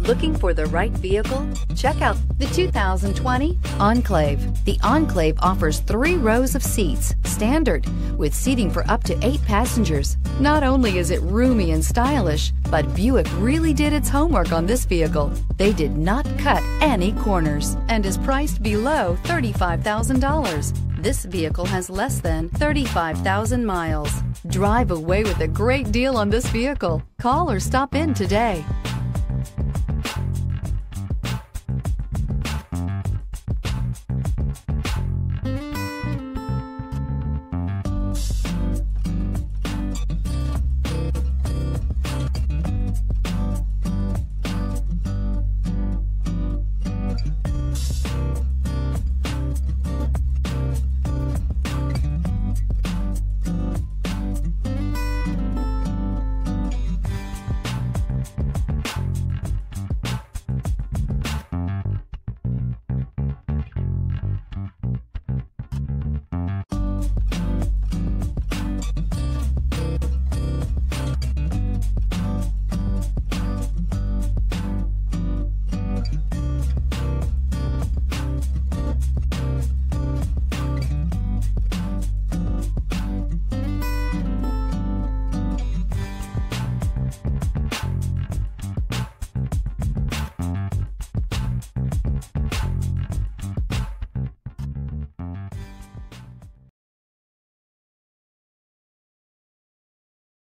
Looking for the right vehicle? Check out the 2020 Enclave. The Enclave offers 3 rows of seats, standard, with seating for up to 8 passengers. Not only is it roomy and stylish, but Buick really did its homework on this vehicle. They did not cut any corners and is priced below $35,000. This vehicle has less than 35,000 miles. Drive away with a great deal on this vehicle. Call or stop in today.